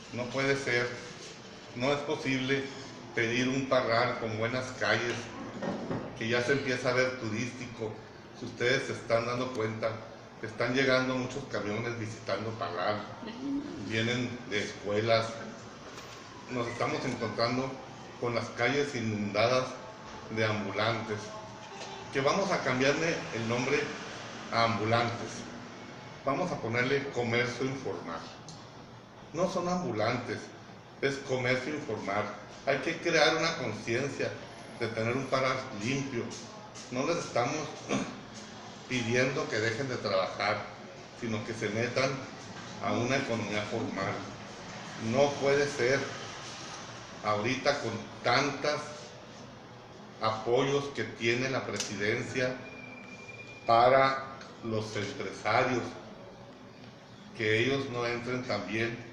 No puede ser, no es posible pedir un parral con buenas calles, que ya se empieza a ver turístico. Si ustedes se están dando cuenta, están llegando muchos camiones visitando Parral, vienen de escuelas, nos estamos encontrando con las calles inundadas de ambulantes, que vamos a cambiarle el nombre a ambulantes, vamos a ponerle comercio informal. No son ambulantes, es comercio informal. Hay que crear una conciencia de tener un Parral limpio. No les estamos pidiendo que dejen de trabajar, sino que se metan a una economía formal. No puede ser ahorita con tantos apoyos que tiene la presidencia para los empresarios, que ellos no entren también